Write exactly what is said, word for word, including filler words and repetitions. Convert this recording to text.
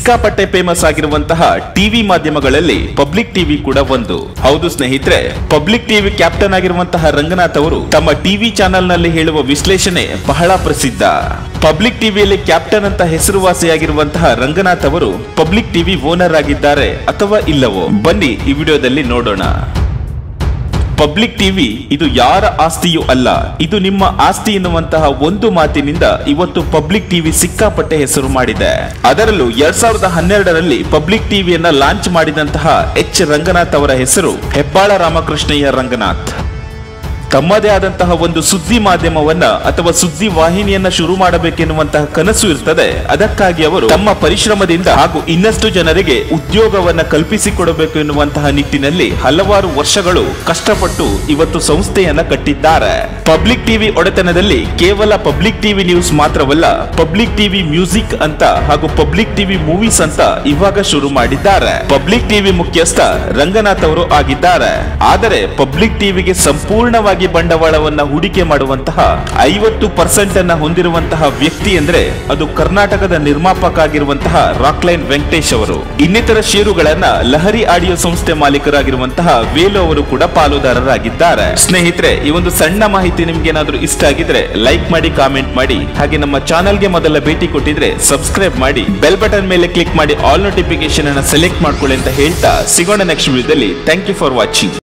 ಸಿಕ್ಕಾಪಟ್ಟೆ ಫೇಮಸ್ ಆಗಿರುವಂತಹ ಟಿವಿ ಮಾಧ್ಯಮಗಳಲ್ಲಿ ಪಬ್ಲಿಕ್ ಟಿವಿ ಕೂಡ ಒಂದು. ಹೌದು ಸ್ನೇಹಿತರೆ, ಪಬ್ಲಿಕ್ ಟಿವಿ ಕ್ಯಾಪ್ಟನ್ ಆಗಿರುವಂತಹ ರಂಗನಾಥ್ ಅವರು ತಮ್ಮ ಟಿವಿ ಚಾನೆಲ್ ನಲ್ಲಿ ಹೇಳುವ ವಿಶ್ಲೇಷಣೆ ಬಹಳ ಪ್ರಸಿದ್ಧ. ಪಬ್ಲಿಕ್ ಟಿವಿಯಲ್ಲಿ ಕ್ಯಾಪ್ಟನ್ ಅಂತ ಹೆಸರುವಾಸಿಯಾಗಿರುವಂತಹ ರಂಗನಾಥ್ ಅವರು ಪಬ್ಲಿಕ್ ಟಿವಿ ಓನರ್ ಆಗಿದ್ದಾರೆ ಅಥವಾ ಇಲ್ಲವೋ ಬನ್ನಿ ಈ ವಿಡಿಯೋದಲ್ಲಿ ನೋಡೋಣ. ಪಬ್ಲಿಕ್ ಟಿವಿ ಇದು ಯಾರ ಆಸ್ತಿಯೂ ಅಲ್ಲ, ಇದು ನಿಮ್ಮ ಆಸ್ತಿ ಎನ್ನುವಂತಹ ಒಂದು ಮಾತಿನಿಂದ ಇವತ್ತು ಪಬ್ಲಿಕ್ ಟಿವಿ ಸಿಕ್ಕಾಪಟ್ಟೆ ಹೆಸರು ಮಾಡಿದೆ. ಅದರಲ್ಲೂ ಎರಡ್ ಸಾವಿರದ ಹನ್ನೆರಡರಲ್ಲಿ ಪಬ್ಲಿಕ್ ಟಿವಿಯನ್ನ ಲಾಂಚ್ ಮಾಡಿದಂತಹ ಎಚ್ ರಂಗನಾಥ್ ಅವರ ಹೆಸರು ಹೆಬ್ಬಾಳ ರಾಮಕೃಷ್ಣಯ್ಯ ರಂಗನಾಥ್. ತಮ್ಮದೇ ಆದಂತಹ ಒಂದು ಸುದ್ದಿ ಮಾಧ್ಯಮವನ್ನ ಅಥವಾ ಸುದ್ದಿ ವಾಹಿನಿಯನ್ನ ಶುರು ಮಾಡಬೇಕೆನ್ನುವಂತಹ ಕನಸು ಇರ್ತದೆ. ಅದಕ್ಕಾಗಿ ಅವರು ತಮ್ಮ ಪರಿಶ್ರಮದಿಂದ ಹಾಗೂ ಇನ್ನಷ್ಟು ಜನರಿಗೆ ಉದ್ಯೋಗವನ್ನ ಕಲ್ಪಿಸಿಕೊಡಬೇಕು ಎನ್ನುವಂತಹ ನಿಟ್ಟಿನಲ್ಲಿ ಹಲವಾರು ವರ್ಷಗಳು ಕಷ್ಟಪಟ್ಟು ಇವತ್ತು ಸಂಸ್ಥೆಯನ್ನ ಕಟ್ಟಿದ್ದಾರೆ. ಪಬ್ಲಿಕ್ ಟಿವಿ ಒಡೆತನದಲ್ಲಿ ಕೇವಲ ಪಬ್ಲಿಕ್ ಟಿವಿ ನ್ಯೂಸ್ ಮಾತ್ರವಲ್ಲ, ಪಬ್ಲಿಕ್ ಟಿವಿ ಮ್ಯೂಸಿಕ್ ಅಂತ ಹಾಗೂ ಪಬ್ಲಿಕ್ ಟಿವಿ ಮೂವೀಸ್ ಅಂತ ಇವಾಗ ಶುರು ಮಾಡಿದ್ದಾರೆ. ಪಬ್ಲಿಕ್ ಟಿವಿ ಮುಖ್ಯಸ್ಥ ರಂಗನಾಥ್ ಅವರು ಆಗಿದ್ದಾರೆ. ಆದರೆ ಪಬ್ಲಿಕ್ ಟಿವಿಗೆ ಸಂಪೂರ್ಣವಾಗಿ ಬಂಡವಾಳವನ್ನ ಹೂಡಿಕೆ ಮಾಡುವಂತಹ ಐವತ್ತು ಪರ್ಸೆಂಟ್ ಅನ್ನ ಹೊಂದಿರುವಂತಹ ವ್ಯಕ್ತಿ ಅಂದ್ರೆ ಅದು ಕರ್ನಾಟಕದ ನಿರ್ಮಾಪಕ ಆಗಿರುವಂತಹ ರಾಕ್ಲೈನ್ ವೆಂಕಟೇಶ್ ಅವರು. ಇನ್ನಿತರ ಷೇರುಗಳನ್ನ ಲಹರಿ ಆಡಿಯೋ ಸಂಸ್ಥೆ ಮಾಲೀಕರಾಗಿರುವಂತಹ ವೇಲು ಅವರು ಕೂಡ ಪಾಲುದಾರರಾಗಿದ್ದಾರೆ. ಸ್ನೇಹಿತರೆ, ಈ ಒಂದು ಸಣ್ಣ ಮಾಹಿತಿ ನಿಮ್ಗೆ ಏನಾದ್ರೂ ಇಷ್ಟ ಆಗಿದ್ರೆ ಲೈಕ್ ಮಾಡಿ, ಕಾಮೆಂಟ್ ಮಾಡಿ, ಹಾಗೆ ನಮ್ಮ ಚಾನೆಲ್ಗೆ ಮೊದಲ ಭೇಟಿ ಕೊಟ್ಟಿದ್ರೆ ಸಬ್ಸ್ಕ್ರೈಬ್ ಮಾಡಿ, ಬೆಲ್ ಬಟನ್ ಮೇಲೆ ಕ್ಲಿಕ್ ಮಾಡಿ ಆಲ್ ನೋಟಿಫಿಕೇಶನ್ ಅನ್ನ ಸೆಲೆಕ್ಟ್ ಮಾಡ್ಕೊಳ್ಳಿ ಅಂತ ಹೇಳ್ತಾ ಸಿಗೋಣ ನೆಕ್ಸ್ಟ್ ವಿಡಿಯೋದಲ್ಲಿ. Thank you for watching.